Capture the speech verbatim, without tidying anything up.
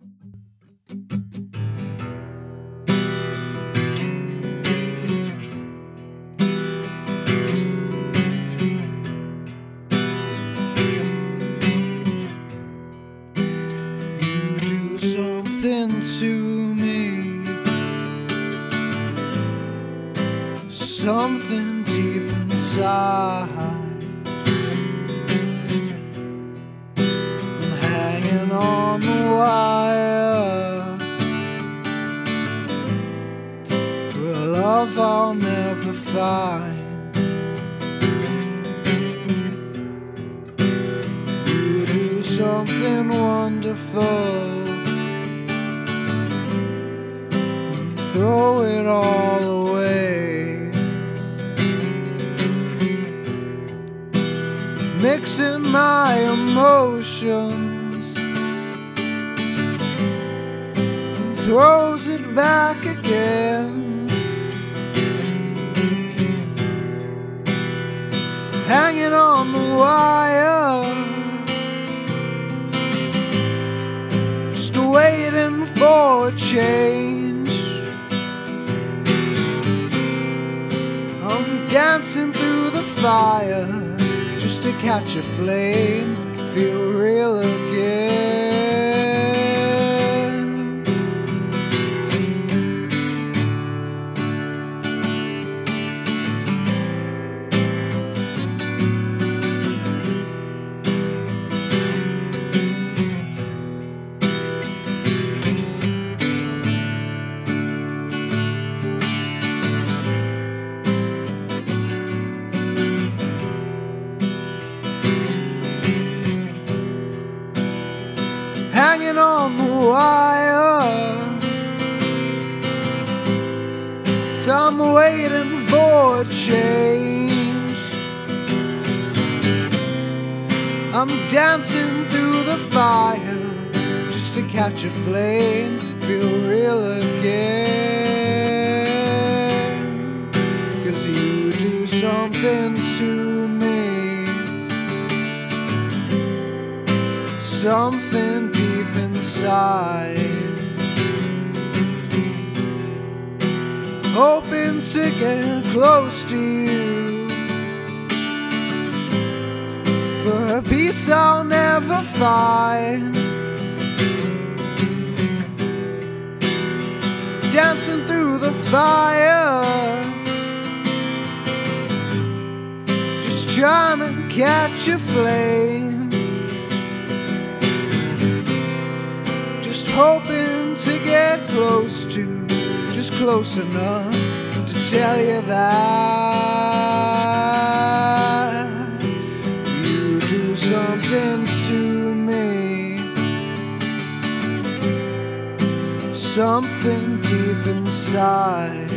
Do something to me, something deep inside. I'm hanging on the wire for a love I'll never find. You do something wonderful, throw it all away, mixing my emotions, throws it back again, hanging on the wire, just waiting for a change. I'm dancing through the fire just to catch a flame, feel real again. Hanging on the wire, so I'm waiting for a change. I'm dancing through the fire just to catch a flame, feel real again. 'Cause you do something to me, something deep inside, hoping to get close to you, for a peace I'll never find. Dancing through the fire, just trying to catch a flame, hoping to get close to, just close enough to tell you that you do something to me, something deep inside.